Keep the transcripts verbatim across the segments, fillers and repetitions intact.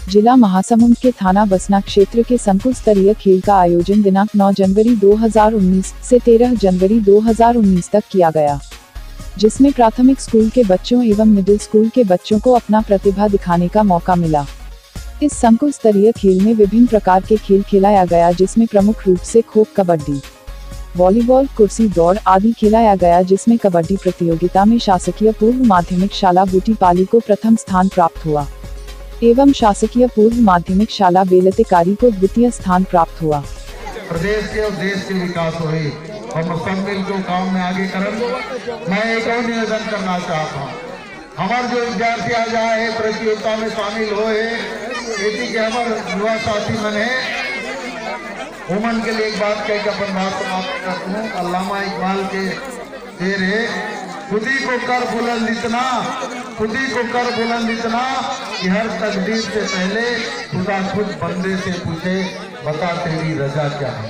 जिला महासमुंद के थाना बसना क्षेत्र के संकुल स्तरीय खेल का आयोजन दिनांक नौ जनवरी दो हज़ार उन्नीस से तेरह जनवरी दो हज़ार उन्नीस तक किया गया, जिसमें प्राथमिक स्कूल के बच्चों एवं मिडिल स्कूल के बच्चों को अपना प्रतिभा दिखाने का मौका मिला। इस संकुल स्तरीय खेल में विभिन्न प्रकार के खेल खिलाया गया, जिसमें प्रमुख रूप से खो, कबड्डी, वॉलीबॉल, कुर्सी दौड़ आदि खिलाया गया, जिसमें कबड्डी प्रतियोगिता में शासकीय पूर्व माध्यमिक शाला बूटीपाली को प्रथम स्थान प्राप्त हुआ एवं शासकीय पूर्व माध्यमिक शाला बेलतेकारी को द्वितीय स्थान प्राप्त हुआ। प्रदेश के और देश के विकास हो और सब मिलकर काम में आगे करें। मैं एक और निवेदन करना चाहता हूँ, हमारे जो विद्यार्थी आ जाए प्रतियोगिता में शामिल होए, यदि के हमारे युवा साथी मन है, उमन के लिए एक बात कह के अपन बात समाप्त करता हूँ। अल्लामा इकबाल के शेर है, खुदी को कर बुलंद इतना, खुदी को कर बुलंद इतना कि हर तकदीर से पहले खुदा खुद बंदे से पूछे, बता तेरी रजा क्या है।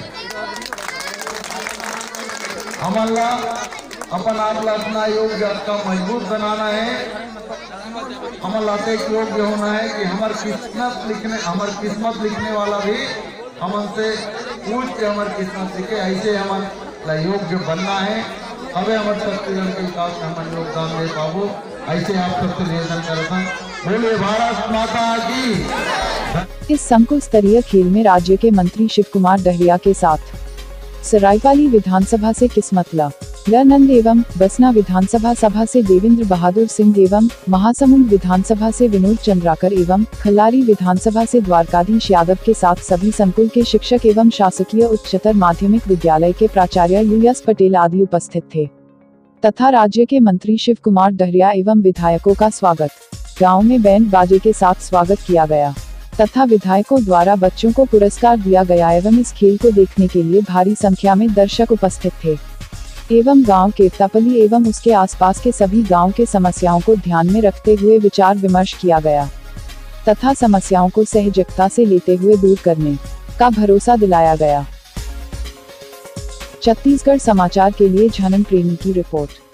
हम अल्लाह अपन आप अपना योग्य का मजबूत बनाना है, हम अल्लाह एक योग्य होना है कि हमार किस्मत लिखने हमार किस्मत लिखने वाला भी हमसे पूछ के हमारी किस्मत लिखे, ऐसे हमारा योग्य बनना है। हमें हमारे छत्तीसगढ़ के विकास में हमारे योगदान दे पाओ, ऐसे आप सबसे निवेदन करता हूँ। बोले भारत माता की। इस संकुल स्तरीय खेल में राज्य के मंत्री शिव कुमार डहरिया के साथ सरायपाली विधानसभा से किस्मतला नंद एवं बसना विधानसभा सभा से देवेंद्र बहादुर सिंह एवं महासमुंद विधानसभा से विनोद चंद्राकर एवं खल्लारी विधानसभा से द्वारकाधीश यादव के साथ सभी संकुल के शिक्षक एवं शासकीय उच्चतर माध्यमिक विद्यालय के प्राचार्य यूएस पटेल आदि उपस्थित थे तथा राज्य के मंत्री शिव कुमार डहरिया एवं विधायकों का स्वागत गाँव में बैंड बाजे के साथ स्वागत किया गया तथा विधायकों द्वारा बच्चों को पुरस्कार दिया गया एवं इस खेल को देखने के लिए भारी संख्या में दर्शक उपस्थित थे एवं गांव केवतापली एवं उसके आसपास के सभी गांव के समस्याओं को ध्यान में रखते हुए विचार विमर्श किया गया तथा समस्याओं को सहजता से लेते हुए दूर करने का भरोसा दिलाया गया। छत्तीसगढ़ समाचार के लिए झनन प्रेमी की रिपोर्ट।